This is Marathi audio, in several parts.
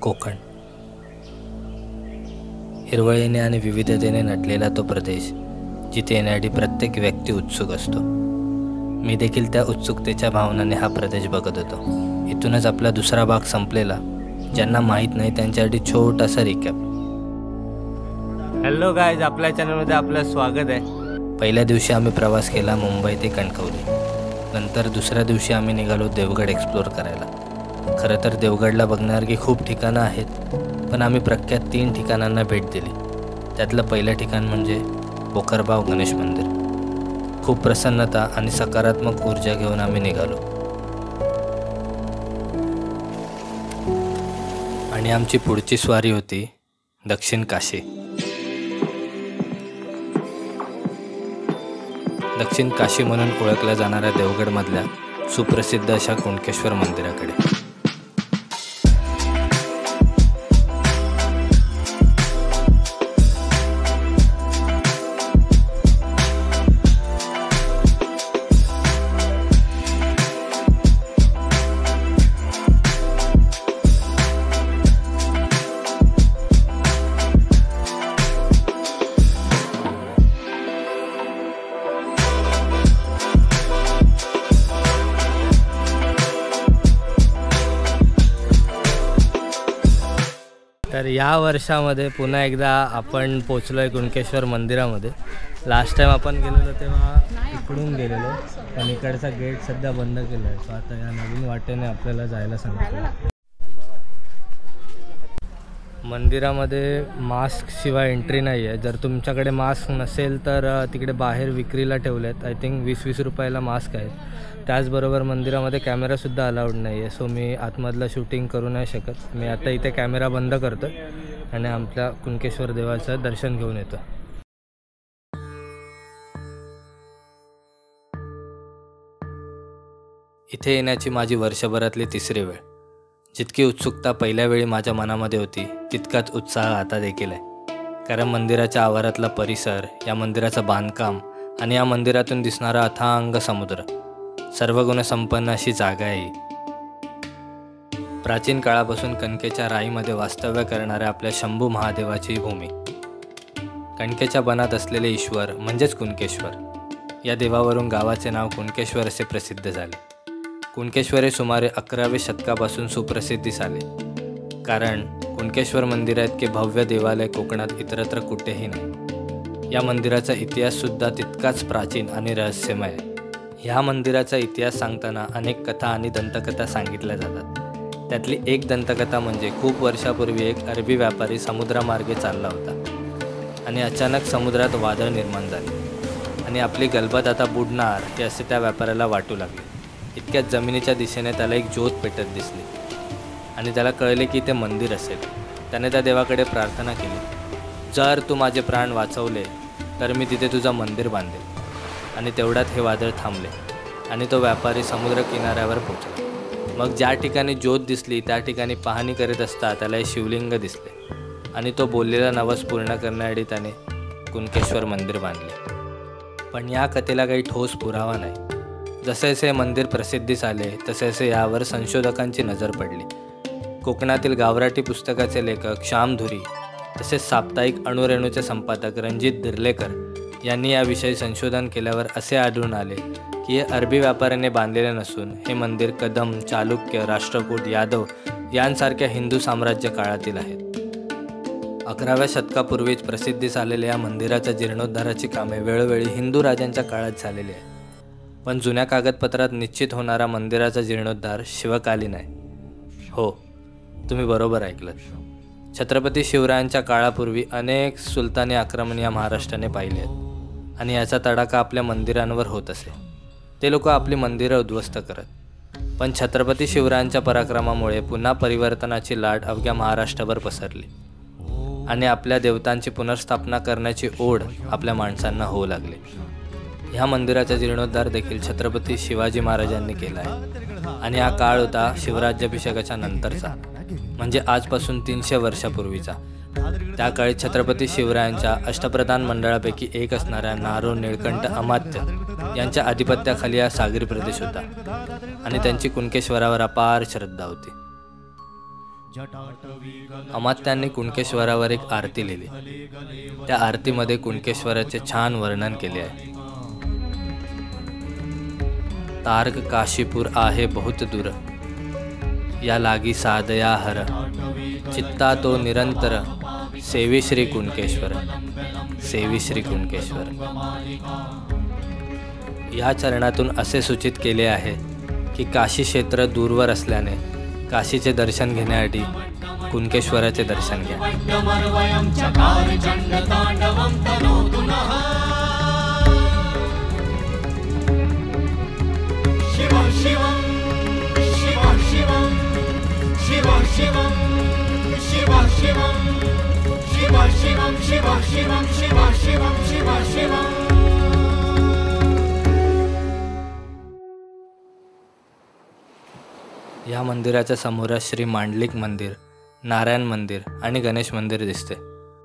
कोकण हिरवळीने आणि विविधतेने नटलेला तो प्रदेश जिथे येण्यासाठी प्रत्येक व्यक्ती उत्सुक असतो। मी देखील त्या उत्सुकतेच्या भावनाने हा प्रदेश बघत होतो। इथूनच आपला दुसरा भाग संपलेला। ज्यांना माहीत नाही त्यांच्यासाठी छोटासा रिकॅप। हॅलो गाइज, आपल्या चॅनलमध्ये आपलं स्वागत आहे। पहिल्या दिवशी आम्ही प्रवास केला मुंबई ते कणकवली। नंतर दुसऱ्या दिवशी आम्ही निघालो देवगड एक्सप्लोर करायला। खरं तर देवगडला बघण्यासारखी खूप ठिकाणं आहेत, पण आम्ही प्रख्यात 3 ठिकाणांना भेट दिली। त्यातलं पहिलं ठिकाण म्हणजे भोकरबाव गणेश मंदिर। खूप प्रसन्नता आणि सकारात्मक ऊर्जा घेऊन आम्ही निघालो आणि आमची पुढची स्वारी होती दक्षिण काशी। दक्षिण काशी म्हणून ओळखल्या जाणाऱ्या देवगडमधल्या सुप्रसिद्ध अशा कुणकेश्वर मंदिराकडे। तर या वर्षामध्ये पुन्हा एकदा आपण पोचलो आहे कुणकेश्वर मंदिरामध्ये। लास्ट टाइम आपण गेलेलो तेव्हा इकडून गेलेलो, पण इकडचा गेट सध्या बंद केला आहे। सो आता या नवीन वाटेने आपल्याला जायला सांगितलं। मंदिरामध्ये मास्क शिवाय एंट्री नाही आहे। जर तुमच्याकडे मास्क नसेल तर तिकडे बाहेर विक्रीला ठेवले आहेत। आय थिंक 20-20 रुपयाला मास्क आहेत। त्याचबरोबर मंदिरामध्ये कॅमेरासुद्धा अलाउड नाही आहे। सो मी आतमधलं शूटिंग करू नाही शकत। मी आता इथे कॅमेरा बंद करतो आणि आपल्या कुणकेश्वर देवाचं दर्शन घेऊन येतो। इथे येण्याची माझी वर्षभरातली 3री वेळ। जितकी उत्सुकता पहिल्या वेळी माझ्या मनामध्ये होती तितकाच उत्साह आता देखील आहे। कारण मंदिराच्या आवारातला परिसर, या मंदिराचं बांधकाम आणि या मंदिरातून दिसणारा अथांग समुद्र, सर्व गुणसंपन्न अशी जागा आहे। प्राचीन काळापासून कणकेच्या राईमध्ये वास्तव्य करणाऱ्या आपल्या शंभू महादेवाची भूमी। कणकेच्या बनात असलेले ईश्वर म्हणजेच कुणकेश्वर, या देवावरून गावाचे नाव कुणकेश्वर असे प्रसिद्ध झाले। कुणकेश्वर हे सुमारे 11व्या शतकापासून सुप्रसिद्धीस आले, कारण कुणकेश्वर मंदिराइतके भव्य देवालय कोकणात इतरत्र कुठेही नाही। या मंदिराचा इतिहाससुद्धा तितकाच प्राचीन आणि रहस्यमय आहे। ह्या मंदिराचा इतिहास सांगताना अनेक कथा आणि दंतकथा सांगितल्या जातात। त्यातली एक दंतकथा म्हणजे खूप वर्षापूर्वी एक अरबी व्यापारी समुद्रामार्गे चालला होता आणि अचानक समुद्रात वादळ निर्माण झाले आणि आपली गलबत आता बुडणार हे असे त्या व्यापाऱ्याला वाटू लागले। इतक्यात जमिनीच्या दिशेने त्याला एक ज्योत पेटत दिसली आणि त्याला कळले की ते मंदिर असेल। त्याने त्या देवाकडे प्रार्थना केली, जर तू माझे प्राण वाचवले तर मी तिथे तुझं मंदिर बांधेल। आणि तेवढ्यात हे वादळ थांबले आणि तो व्यापारी समुद्र किनाऱ्यावर पोहोचला। मग ज्या ठिकाणी ज्योत दिसली त्या ठिकाणी पाहणी करीत असता त्याला हे शिवलिंग दिसले आणि तो बोललेला नवस पूर्ण करण्यासाठी त्याने कुणकेश्वर मंदिर बांधले। पण या कथेला काही ठोस पुरावा नाही। जसे जसे मंदिर प्रसिद्धीस आले तसे तसे यावर संशोधकांची नजर पडली। कोकणातील गावराटी पुस्तकाचे लेखक श्याम धुरी, तसेच साप्ताहिक अणुरेणूचे संपादक रणजित दिर्लेकर यांनी याविषयी संशोधन केल्यावर असे आढळून आले की हे अरबी व्यापाऱ्याने बांधलेले नसून हे मंदिर कदम, चालुक्य, राष्ट्रकूट, यादव यांसारख्या हिंदू साम्राज्य काळातील आहेत। 11व्या शतकापूर्वीच प्रसिद्धीस आलेल्या या मंदिराच्या जीर्णोद्धाराची कामे वेळोवेळी हिंदू राजांच्या काळात झालेली आहे। पण जुन्या कागदपत्रात निश्चित होणारा मंदिराचा जीर्णोद्धार शिवकालीन आहे। हो, तुम्ही बरोबर ऐकलंत। छत्रपती शिवरायांच्या काळापूर्वी अनेक सुलतानी आक्रमण या महाराष्ट्राने पाहिले आहेत आणि याचा तडाखा आपल्या मंदिरांवर होत असे। ते लोक आपली मंदिरं उद्ध्वस्त करत, पण छत्रपती शिवरायांच्या पराक्रमामुळे पुन्हा परिवर्तनाची लाट अवघ्या महाराष्ट्रावर पसरली आणि आपल्या देवतांची पुनर्स्थापना करण्याची ओढ आपल्या माणसांना होऊ लागली। ह्या मंदिराचा जीर्णोद्धार देखील छत्रपती शिवाजी महाराजांनी केला आहे आणि हा काळ होता शिवराज्याभिषेकाच्या नंतरचा, म्हणजे आजपासून 300 वर्षापूर्वीचा। त्या काळी छत्रपती शिवरायांच्या अष्टप्रधान मंडळापैकी एक असणाऱ्या नारो निळकंठ अमात्य यांच्या आधिपत्याखाली हा सागरी प्रदेश होता आणि त्यांची कुणकेश्वरावर अपार श्रद्धा होती। अमात्यांनी कुणकेश्वरावर एक आरती लिहिली. त्या आरतीमध्ये कुणकेश्वराचे छान वर्णन केले आहे. तार्ग काशीपूर आहे बहुत दूर, या लागी सादया हर, चित्ता तो निरंतर, सेवी श्री कुणकेश्वर, सेवी श्री कुणकेश्वर. या चरणातून असे सूचित केले आहे की काशी क्षेत्र दूरवर असल्याने काशीचे दर्शन घेण्यासाठी कुणकेश्वराचे दर्शन घ्या. या मंदिराच्या समोरच श्री मांडलिक मंदिर, नारायण मंदिर आणि गणेश मंदिर दिसते.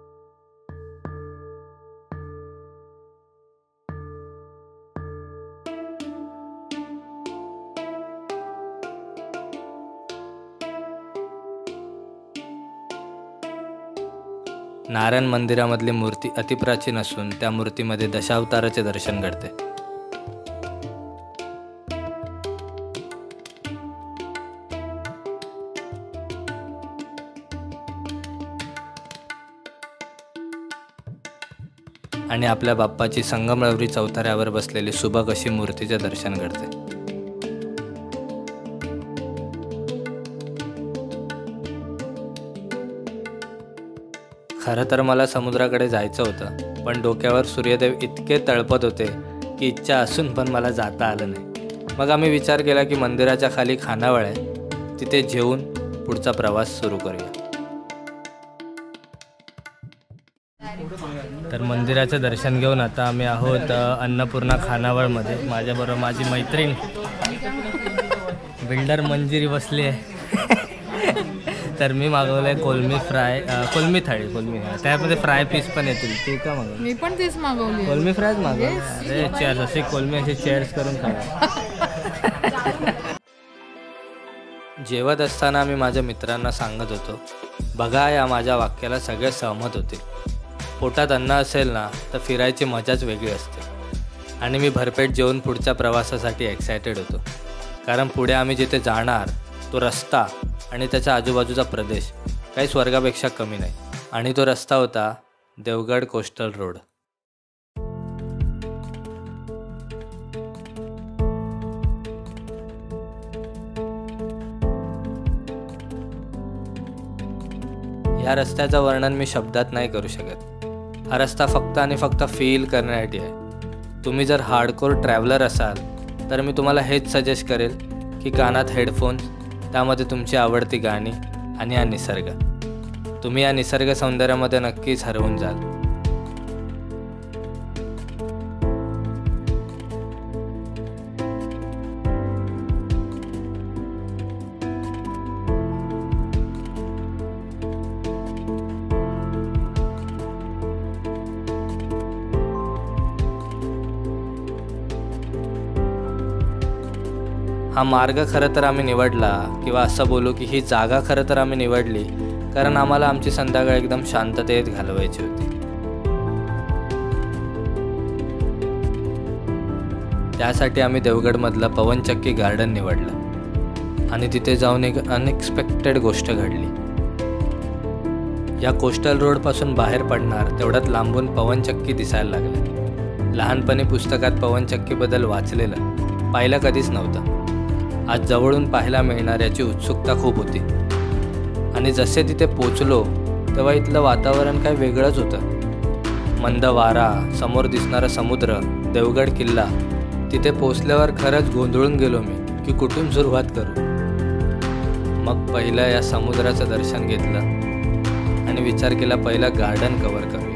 नारायण मंदिरामधली मूर्ती अतिप्राचीन असून त्या मूर्तीमध्ये दशावताराचे दर्शन घडते. आणि आपल्या बाप्पाची संगमरवरी चौथऱ्यावर बसलेली सुबक अशी मूर्तीचे दर्शन घडते. खरं तर मला समुद्राकडे जायचं होतं, पण डोक्यावर सूर्यदेव इतके तळपत होते की इच्छा असून पण मला जाता आलं नाही. मग आम्ही विचार केला की मंदिराच्या खाली खानावळ आहे, तिथे जेवून पुढचा प्रवास सुरू करूया. तर मंदिराचं दर्शन घेऊन आता आम्ही आहोत अन्नपूर्णा खानावळमध्ये. माझ्याबरोबर माझी मैत्रीण बिल्डर मंजिरी बसली आहे. तर मी मागवलं आहे कोलमी फ्राय, कोलमी थाळी, कोलमी त्यामध्ये फ्राय पीस पण येतील. तू का मागवलं? मी पण तेच मागवली, कोलमी फ्रायच मागवली. अरे चेअर्स, अशी कोलमी अशी चेअर्स करून खा. जेवत असताना मी माझ्या मित्रांना सांगत होतो, बघा या माझ्या वाक्याला सगळे सहमत होते. पोटात अन्न असेल ना तर फिरायची मजाच वेगळी असते. आणि मी भरपेट जेवून पुढच्या प्रवासासाठी एक्सायटेड होतो, कारण पुढे आम्ही जिथे जाणार तो रस्ता आणि त्याच्या आजूबाजूचा प्रदेश काही स्वर्गापेक्षा कमी नाही. आणि तो रस्ता होता देवगड कोस्टल रोड. या रस्त्याचं वर्णन मी शब्दात नाही करू शकत. हा रस्ता फक्त आणि फक्त फील करण्यासाठी आहे. तुम्ही जर हार्डकोर ट्रॅव्हलर असाल तर मी तुम्हाला हेच सजेस्ट करेल की कानात हेडफोन्स, त्यामध्ये तुमची आवडती गाणी आणि हा निसर्ग. तुम्ही या निसर्ग सौंदर्यामध्ये नक्कीच हरवून जाल. हा मार्ग खरं तर आम्ही निवडला, किंवा असं बोलू की ही जागा खरं तर आम्ही निवडली कारण आम्हाला आमची संध्याकाळ एकदम शांततेत घालवायची होती. त्यासाठी आम्ही देवगडमधलं पवनचक्की गार्डन निवडलं आणि तिथे जाऊन एक अनएक्सपेक्टेड गोष्ट घडली. या कोस्टल रोडपासून बाहेर पडणार तेवढ्यात लांबून पवनचक्की दिसायला लागल्या. लहानपणी पुस्तकात पवनचक्कीबद्दल वाचलेलं, पाहिलं कधीच नव्हतं. आज जवळून पाहायला मिळणार याची उत्सुकता खूप होती. आणि जसे तिथे पोचलो तेव्हा इथलं वातावरण काय वेगळंच होतं. मंद वारा, समोर दिसणारा समुद्र, देवगड किल्ला. तिथे पोचल्यावर खरंच गोंधळून गेलो मी की कुठून सुरुवात करू. मग पहिलं या समुद्राचं दर्शन घेतलं आणि विचार केला पहिलं गार्डन कव्हर करूया.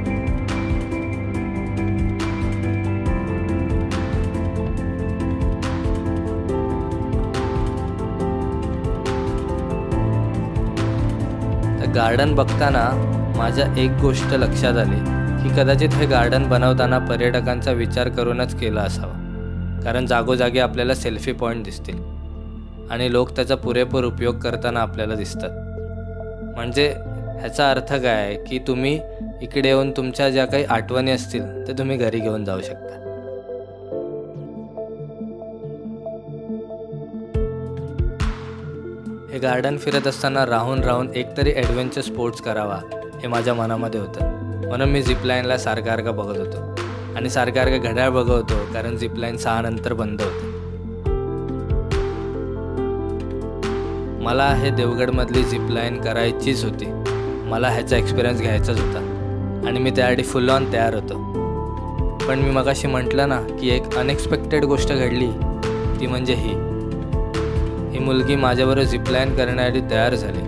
गार्डन बघताना माझ्या एक गोष्ट लक्षात आली की कदाचित हे गार्डन बनवताना पर्यटकांचा विचार करूनच केला असावा. कारण जागोजागी आपल्याला सेल्फी पॉईंट दिसतील आणि लोक त्याचा पुरेपूर उपयोग करताना आपल्याला दिसतात. म्हणजे ह्याचा अर्थ काय आहे की तुम्ही इकडे येऊन तुमच्या ज्या काही आठवणी असतील ते तुम्ही घरी घेऊन जाऊ शकता. हे गार्डन फिरत असताना राहून राहून एकतरी ॲडव्हेंचर स्पोर्ट्स करावा हे माझ्या मनामध्ये होतं. म्हणून मी झिपलाईनला सारखं बघत होतो आणि सारखं घड्याळ बघत होतो, कारण झिपलाईन 6 नंतर बंद होते. मला हे देवगडमधली झिपलाईन करायचीच होती. मला ह्याचा एक्सपिरियन्स घ्यायचाच होता आणि मी त्यासाठी फुल ऑन तयार होतो. पण मी मगाशी म्हटलं ना की एक अनएक्सपेक्टेड गोष्ट घडली, ती म्हणजे ही मुलगी माझ्याबरोबर झिपलाईन करण्यासाठी तयार झाली.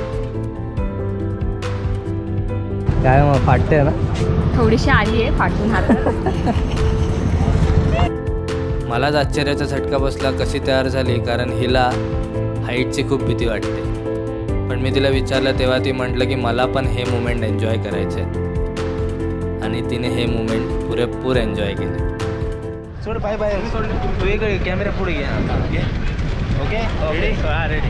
काय मग फाटते ना? थोडीशी आली आहे फाटून हातात. मलाच आश्चर्याचा झटका बसला कशी तयार झाली, कारण हिला हाईटची खूप भीती वाटते. पण मी तिला विचारलं तेव्हा ती म्हटलं की मला पण हे मुमेंट एन्जॉय करायचे आणि तिने हे मुमेंट पुरेपूर एन्जॉय केले. सोड बाय बाय सोड. तू इकडे कॅमेरा पुढे घे. Okay ready? हां रेडी.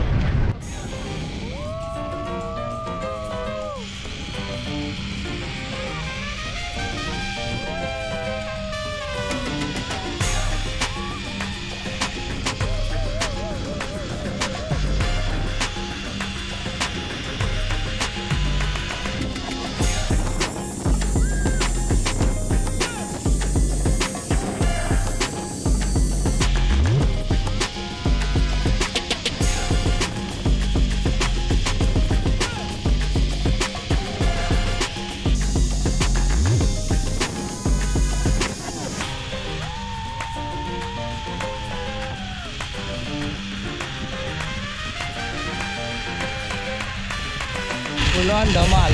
फुल ऑन धमाल.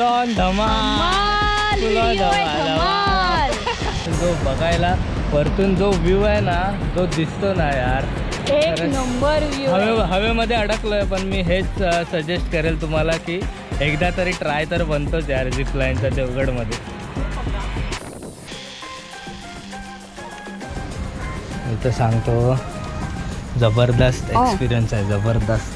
जो बघायला वरतून जो व्ह्यू आहे ना तो दिसतो ना यार, एक नंबर व्ह्यू. हवेमध्ये अडकलोय. पण मी हेच सजेस्ट करेल तुम्हाला की एकदा तरी ट्राय तर बनतोच यार झिपलाईनच्या देवगडमध्ये. मी तर सांगतो जबरदस्त एक्सपिरियन्स आहे, जबरदस्त.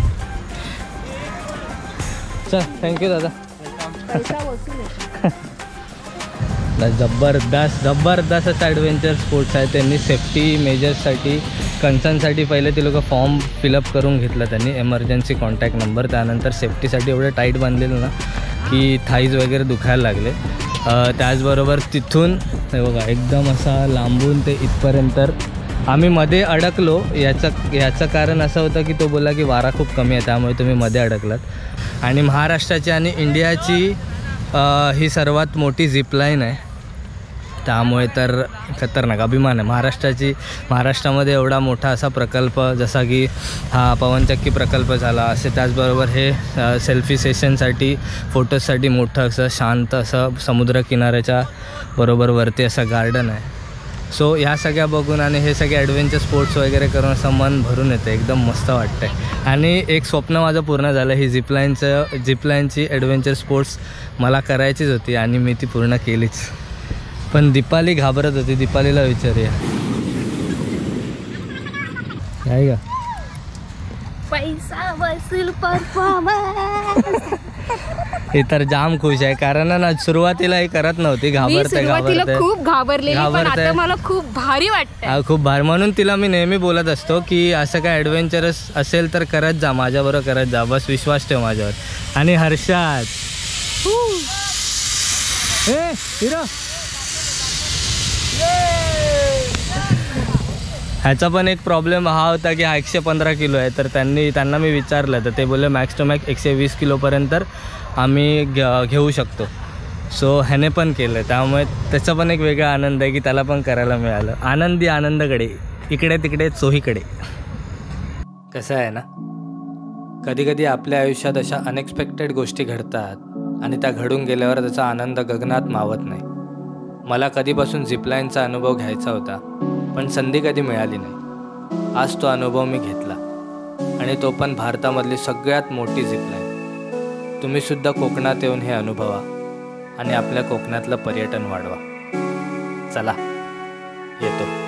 चल थँक्यू दादा. पैसा वसूल आहे. जबरदस्त असं ॲडव्हेंचर स्पोर्ट्स आहे. त्यांनी सेफ्टी मेजर्ससाठी कन्सर्नसाठी पहिले ते लोक फॉर्म फिलअप करून घेतला त्यांनी, एमर्जन्सी कॉन्टॅक्ट नंबर. त्यानंतर सेफ्टीसाठी एवढं टाईट बांधलेलं ना की थाईज वगैरे दुखायला लागले. त्याचबरोबर तिथून हे बघा एकदम असा लांबून ते इथपर्यंत आम्ही मध्ये अडकलो. याचं कारण असं होतं की तो बोलला की वारा खूप कमी आहे त्यामुळे तुम्ही मध्ये अडकलात. आणि महाराष्ट्राची आणि इंडियाची ही सर्वात मोठी झिपलाईन आहे, त्यामुळे तर खतरनाक अभिमान आहे महाराष्ट्रामध्ये एवढा मोठा असा प्रकल्प जसा की हा पवनचक्की प्रकल्प झाला असे. त्याचबरोबर हे सेल्फी सेशनसाठी फोटोजसाठी मोठं असं शांत असं समुद्रकिनाऱ्याच्या बरोबर वरती असं गार्डन आहे. सो ह्या सगळ्या बघून आणि हे सगळे ॲडव्हेंचर स्पोर्ट्स वगैरे करून असं मन भरून येतं, एकदम मस्त वाटतं आहे. आणि एक स्वप्न माझं पूर्ण झालं. ही झिपलाईनची ॲडव्हेंचर स्पोर्ट्स मला करायचीच होती आणि मी ती पूर्ण केलीच. पण दीपाली घाबरत होती. दीपालीला विचारूया काय का. पैसा वसूल परफॉर्मन्स. हे तर जाम खुश आहे, कारण ना सुरुवातीला हे करत नव्हती, घाबरते खूप घाबरलेली, पण आता मला खूप भारी वाटतं. खूप भारी. म्हणून तिला मी नेहमी बोलत असतो की असं काय ॲडव्हेंचरस असेल तर करत जा, माझ्याबरोबर करत जा, बस विश्वास ठेव माझ्यावर. आणि हर्षात ह्याचा पण एक प्रॉब्लेम हा होता की हा 115 किलो आहे. तर त्यांना मी विचारलं तर ते बोलले मॅक्स टू मॅक्स 120 किलोपर्यंत आम्ही घेऊ शकतो. सो ह्याने पण केलं, त्यामुळे त्याचा पण एक वेगळा आनंद आहे की त्याला पण करायला मिळालं. आनंदकडे इकडे तिकडे चोहीकडे. कसं आहे ना, कधीकधी आपल्या आयुष्यात अशा अनएक्सपेक्टेड गोष्टी घडतात आणि त्या घडून गेल्यावर त्याचा आनंद गगनात मावत नाही. मला कधीपासून झिपलाईनचा अनुभव घ्यायचा होता, पण संधी कधी मिळाली नाही. आज तो अनुभव मी घेतला आणि तो पण भारतामधली सगळ्यात मोठी झिपलाईन. तुम्हीसुद्धा कोकणात येऊन हे अनुभवा आणि आपल्या कोकणातलं पर्यटन वाढवा. चला येतो.